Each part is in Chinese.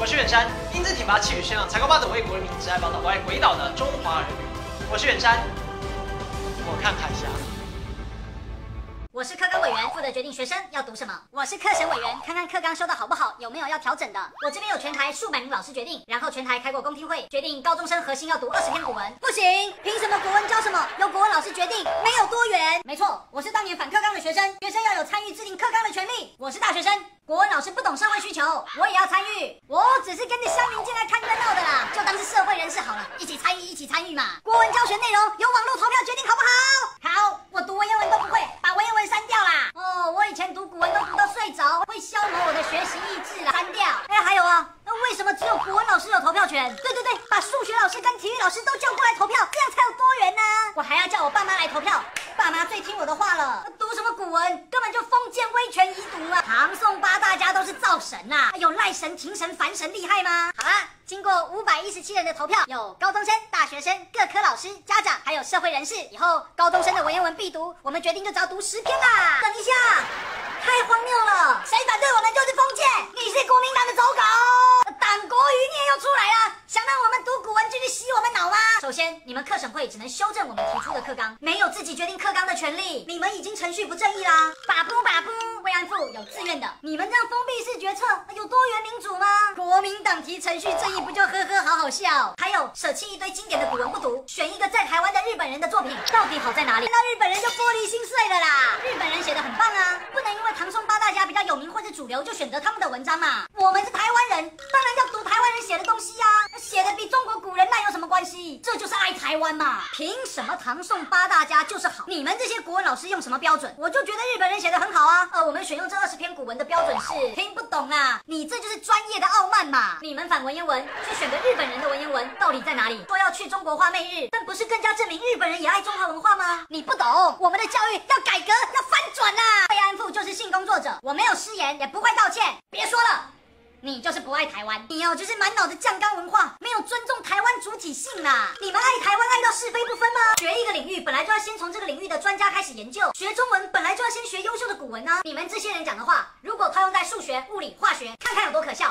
我是远山，英姿挺拔气宇轩昂，才高八斗为国人民只爱宝岛不爱鬼岛的中华儿女。我是远山，我看海峡。 我是课纲委员，负责决定学生要读什么。我是课审委员，看看课纲修的好不好，有没有要调整的。我这边有全台数百名老师决定，然后全台开过公听会，决定高中生核心要读20篇古文。不行，凭什么国文教什么？由国文老师决定，没有多元。没错，我是当年反课纲的学生，学生要有参与制定课纲的权利。我是大学生，国文老师不懂社会需求，我也要参与。我只是跟着乡民进来看热闹的啦，就当是社会人士好了，一起参与，一起参与嘛。国文教学内容由网络投票决定，好不好？好，我读文言文都不会，把文言文删掉啦。哦，我以前读古文都读到睡着，会消磨我的学习意志啦，删掉。哎，还有啊，那为什么只有国文老师有投票权？对，把数学老师跟体育老师都叫过来投票，这样才有多元呢。我还要叫我爸妈来投票，爸妈最听我的话了。读什么古文，根本就封建威权遗毒啊！唐宋八大家都是造神啊，有赖神、庭神、凡神厉害吗？好啦，经过517人的投票，有高中生、大学生、各科老师、家长，还有社会人士。以后高中生的文言文必读，我们决定就只要读10篇啦。等一下，太荒谬了！谁反对我们就是封建，你是国民党的走狗，党国余孽又出来了，想让我们读古文继续洗我们脑吗？首先，你们课审会只能修正我们提出的课纲，没有自己决定课纲的权利，你们已经程序不正义啦。把不，慰安妇有自愿的，你们这样封闭式决策有多元民主吗？国民党提程序正义不就呵呵好好笑？还有舍弃一堆经典的古文不读，选一个在台湾的日本人的作品，到底好在哪里？那日本人就玻璃心碎了啦！日本人写的很棒啊，不能因为唐宋八大家比较有名或是主流就选择他们的文章嘛。我们是台湾人，当然要读台湾人写的东西啊，写的比中国古人烂有什么关系？这就是爱台湾嘛！凭什么唐宋八大家就是好？你们这些国文老师用什么标准？我就觉得日本人写的很好啊。我们选用这20篇古文的标准是听不懂啊，你这就是专业的傲慢嘛！你们反文言文，去选个日本人的文言文，道理在哪里？说要去中国化媚日，但不是更加证明日本人也爱中华文化吗？你不懂，我们的教育要改革，要翻转啊！慰安妇就是性工作者，我没有失言，也不会道歉。别说了。你就是不爱台湾，你就是满脑的酱缸文化，没有尊重台湾主体性啦！你们爱台湾爱到是非不分吗？学一个领域本来就要先从这个领域的专家开始研究，学中文本来就要先学优秀的古文啊！你们这些人讲的话，如果套用在数学、物理、化学，看看有多可笑。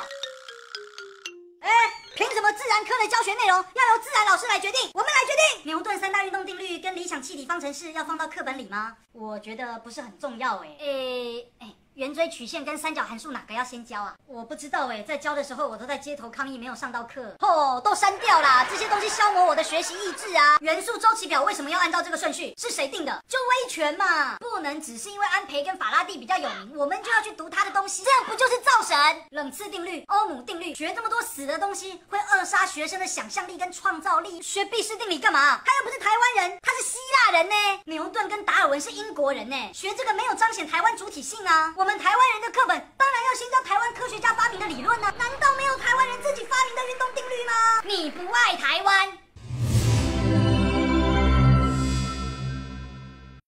凭什么自然科的教学内容要由自然老师来决定？我们来决定。牛顿3大运动定律跟理想气体方程式要放到课本里吗？我觉得不是很重要圆锥曲线跟三角函数哪个要先教啊？我不知道在教的时候我都在街头抗议，没有上到课。都删掉啦，这些东西消磨我的学习意志啊！元素周期表为什么要按照这个顺序？是谁定的？就威权嘛！不能只是因为安培跟法拉第比较有名，我们就要去读他的东西，这样不就是造神？冷次定律、欧姆定律，学这么多死的东西，会扼杀学生的想象力跟创造力。学毕氏定理干嘛？他又不是台湾人，他是希腊人呢。牛顿跟达尔文是英国人呢，学这个没有彰显台湾主体性啊！我们台湾人的课本当然要先教台湾科学家发明的理论啊，难道没有台湾人自己发明的运动定律吗？你不爱台湾，